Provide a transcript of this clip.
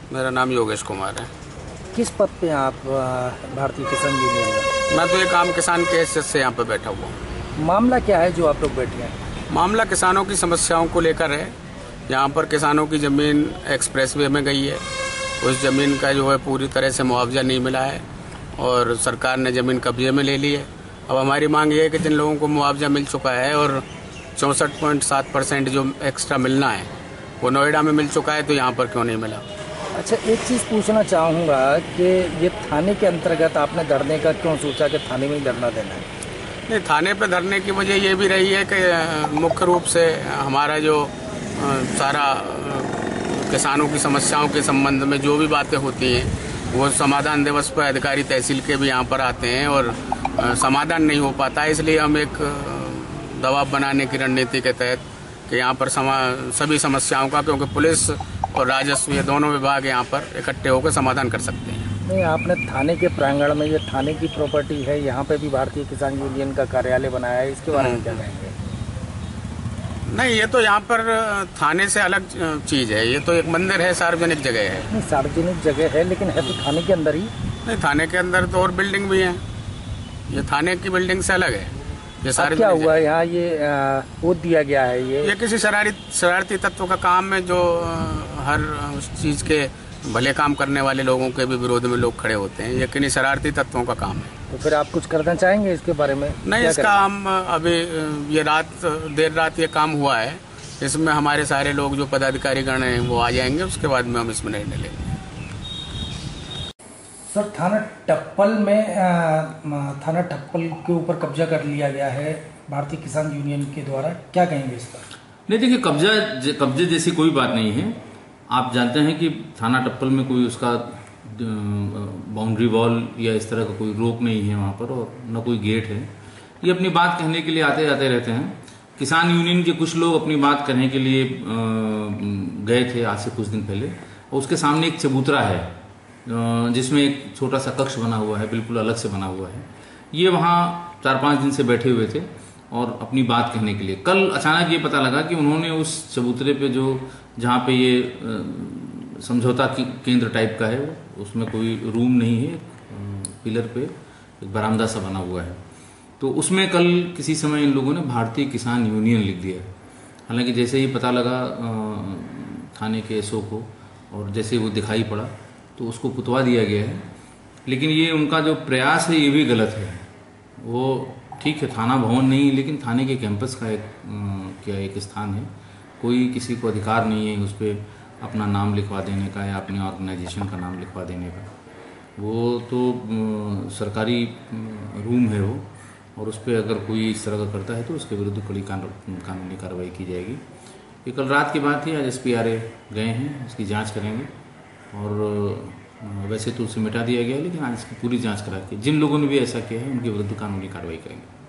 मेरा नाम योगेश कुमार है। किस पद पे हैं आप भारतीय किसान यूनियन में? मैं तो एक आम किसान के हैसियत से यहाँ पे बैठा हुआ हूँ। मामला क्या है जो आप लोग बैठे हैं? मामला किसानों की समस्याओं को लेकर है। यहाँ पर किसानों की ज़मीन एक्सप्रेसवे में गई है, उस ज़मीन का जो है पूरी तरह से मुआवजा नहीं मिला है और सरकार ने ज़मीन कब्जे में ले ली है। अब हमारी मांग ये है कि जिन लोगों को मुआवजा मिल चुका है और 64.7% जो एक्स्ट्रा मिलना है वो नोएडा में मिल चुका है, तो यहाँ पर क्यों नहीं मिला? अच्छा, एक चीज़ पूछना चाहूँगा कि ये थाने के अंतर्गत आपने धरने का क्यों सोचा कि थाने में ही धरना देना है? नहीं, थाने पे धरने की वजह ये भी रही है कि मुख्य रूप से हमारा जो सारा किसानों की समस्याओं के संबंध में जो भी बातें होती हैं वो समाधान दिवस पर अधिकारी तहसील के भी यहाँ पर आते हैं और समाधान नहीं हो पाता है। इसलिए हम एक दबाव बनाने की रणनीति के तहत कि यहाँ पर सभी समस्याओं का, क्योंकि पुलिस और राजस्व ये दोनों विभाग यहाँ पर इकट्ठे होकर समाधान कर सकते हैं। नहीं, आपने थाने के प्रांगण में, ये थाने की प्रॉपर्टी है, यहाँ पे भी भारतीय किसान यूनियन का कार्यालय बनाया है, इसके बारे में क्या कहेंगे? नहीं, ये तो यहाँ पर थाने से अलग चीज़ है। ये तो एक मंदिर है, सार्वजनिक जगह है। नहीं, सार्वजनिक जगह है लेकिन है तो थाने के अंदर ही। नहीं, थाने के अंदर तो और बिल्डिंग भी है, ये थाने की बिल्डिंग से अलग है। ये सारे क्या हुआ यहाँ, ये वो दिया गया है, ये किसी शरारती तत्व का काम है जो हर उस चीज़ के भले काम करने वाले लोगों के भी विरोध में लोग खड़े होते हैं। ये किन्हीं शरारती तत्वों का काम है। तो फिर आप कुछ करना चाहेंगे इसके बारे में? नहीं, इसका हम अभी ये देर रात ये काम हुआ है, इसमें हमारे सारे लोग जो पदाधिकारी गण हैं वो आ जाएंगे, उसके बाद में हम इसमें निर्णय लेंगे। सर, थाना टप्पल में थाना टप्पल के ऊपर कब्जा कर लिया गया है भारतीय किसान यूनियन के द्वारा, क्या कहेंगे इस पर? नहीं, देखिए, कब्जे जैसी कोई बात नहीं है। आप जानते हैं कि थाना टप्पल में कोई उसका बाउंड्री वॉल या इस तरह का कोई रोक नहीं है वहाँ पर, और न कोई गेट है। ये अपनी बात कहने के लिए आते जाते रहते हैं। किसान यूनियन के कुछ लोग अपनी बात कहने के लिए गए थे आज से कुछ दिन पहले, और उसके सामने एक चबूतरा है जिसमें एक छोटा सा कक्ष बना हुआ है, बिल्कुल अलग से बना हुआ है। ये वहाँ 4-5 दिन से बैठे हुए थे और अपनी बात कहने के लिए। कल अचानक ये पता लगा कि उन्होंने उस चबूतरे पे जहाँ पे ये समझौता केंद्र टाइप का है, उसमें कोई रूम नहीं है, पिलर पे एक बरामदा सा बना हुआ है, तो उसमें कल किसी समय इन लोगों ने भारतीय किसान यूनियन लिख दिया है। हालांकि जैसे ही पता लगा थाने के एसओ को, और जैसे वो दिखाई पड़ा तो उसको पुतवा दिया गया है। लेकिन ये उनका जो प्रयास है ये भी गलत है। वो ठीक है, थाना भवन नहीं, लेकिन थाने के कैंपस का एक स्थान है। कोई किसी को अधिकार नहीं है उस पर अपना नाम लिखवा देने का या अपने ऑर्गेनाइजेशन का नाम लिखवा देने का। वो तो सरकारी रूम है वो, और उस पर अगर कोई इस तरह का करता है तो उसके विरुद्ध कड़ी कानूनी कार्रवाई की जाएगी। ये कल रात की बात थी। आज SPRA गए हैं, इसकी जांच करेंगे, और वैसे तो उसे मिटा दिया गया है, लेकिन आज इसकी पूरी जांच करा के जिन लोगों ने भी ऐसा किया है उनके विरुद्ध कानूनी कार्रवाई करेंगे।